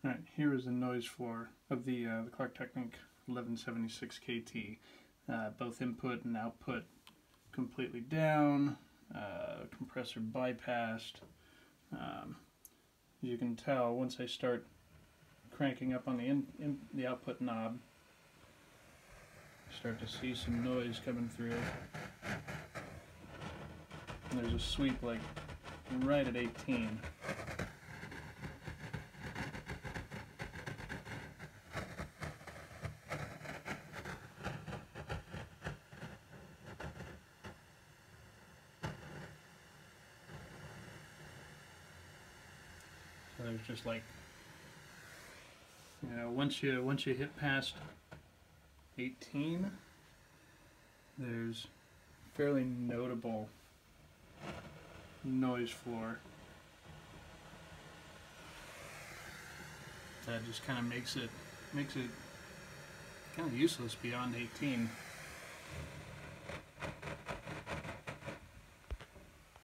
Alright, here is the noise floor of the KT1176 KT. Both input and output completely down, compressor bypassed. As you can tell, once I start cranking up on the output knob, start to see some noise coming through. And there's a sweep like right at 18. So there's just like, once you hit past 18, there's fairly notable noise floor that just kind of makes it kind of useless beyond 18.